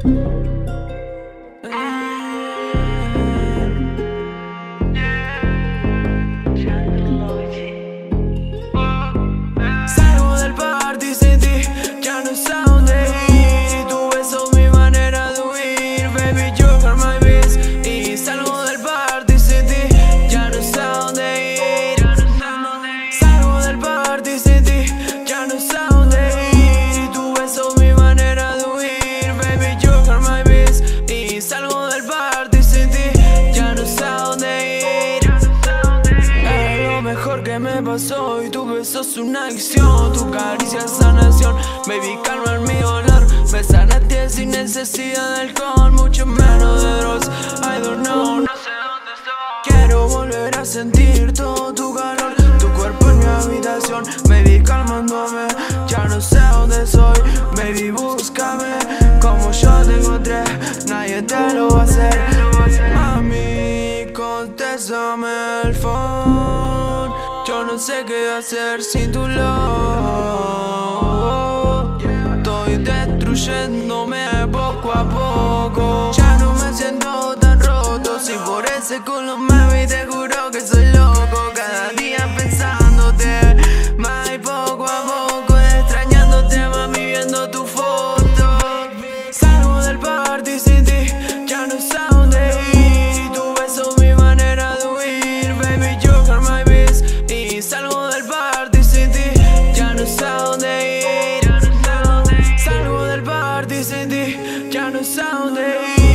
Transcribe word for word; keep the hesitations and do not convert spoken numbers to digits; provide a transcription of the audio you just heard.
Salgo del party sin ti, ya no sé a dónde ir. Y tu beso es mi manera de huir. Baby, you are my beast. Y salgo del party sin ti, ya no sé a dónde ir. Salgo del party sin ti, ya no sé a dónde ir. Y tu beso es mi manera de huir. Baby, you are my beast. Y salgo del party sin ti, ya no sé a dónde ir. Era lo mejor que me pasó y tu beso es una adicción. Tu caricia es sanación, baby, calma mi dolor. Me sanaste sin necesidad de alcohol, mucho menos de drugs. I don't know, no sé dónde estoy. Quiero volver a sentir todo tu calor, tu cuerpo en mi habitación, baby, calmándome. Ya no sé dónde soy, baby, búscame. Como yo te encontré, nadie te lo va a hacer. Mami, contéstame el phone. Yo no sé qué hacer sin tu love. Estoy destruyéndome poco a poco. Ya no me siento tan roto. Si por ese culo, mami, te juro que soy loco. Cada día pensándote, más poco a poco, extrañándote, mami, viendo tu foto. Salgo del party sin ti, ya no sé a dónde ir. Y tu beso es mi manera de huir. Baby, you are my beast. Y salgo del party sin ti, ya no sé a dónde ir. Salgo del party sin ti, ya no sé a dónde ir.